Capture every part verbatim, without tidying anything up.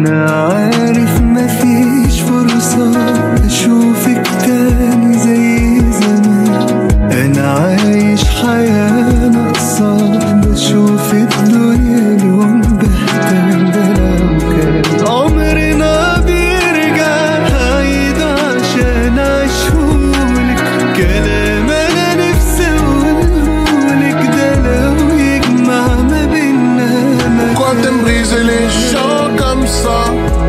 أنا عارف مفيش فرصة أشوفك تاني زي زمان. أنا عايش حياة ناقصة بشوف الدنيا لون بهتان. ده لو كان عمرنا بيرجع هعيد عشان أعيشهولك كلام أنا نفسي أقولهولك. ده لو يجمع ما بينا ما Pourquoi t'aimes briser les gens comme ça?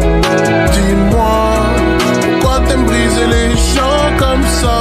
Dis-moi. Pourquoi t'aimes briser les gens comme ça?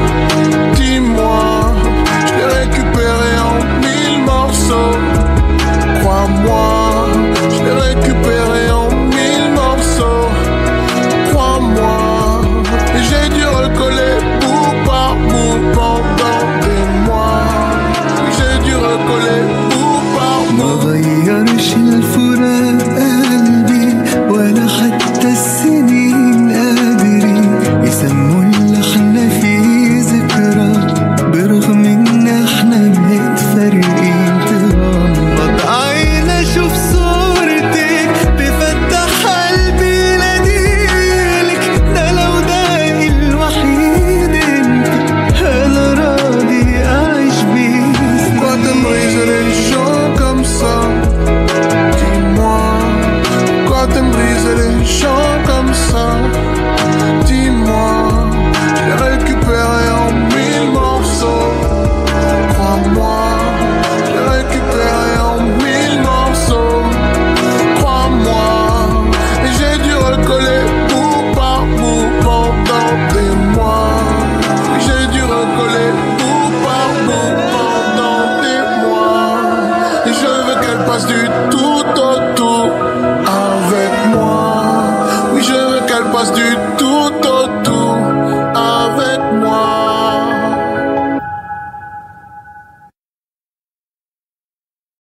Dis-moi. Je l'ai récupéré en mille morceaux. Crois-moi. Je l'ai récupéré en mille morceaux. Crois-moi. Et j'ai dû recoller bout par bout pendant des mois. J'ai dû recoller bout par ما bout. غيرش الفراق قلبي ولا حتى السنين قادرين يسموا اللي احنا فيه ذكرى برغم ان احنا متفرقين. تغمض عيني اشوف صورتك تفتح قلبي يناديلك. ده لو ده الوحيد انت انا راضي اعيش بيه. Pourquoi t'aimes briser les gens comme ça? Dis-moi. Pourquoi t'aimes briser les gens comme ça? Dis-moi. Je l'ai récupéré en mille morceaux. Crois-moi. Je l'ai récupéré en mille morceaux. Crois-moi. Et j'ai dû recoller bout par bout pendant des mois. J'ai dû recoller bout par bout pendant des mois. Et je veux qu'elle passe du tout au tout avec moi. Oui, je veux qu'elle passe du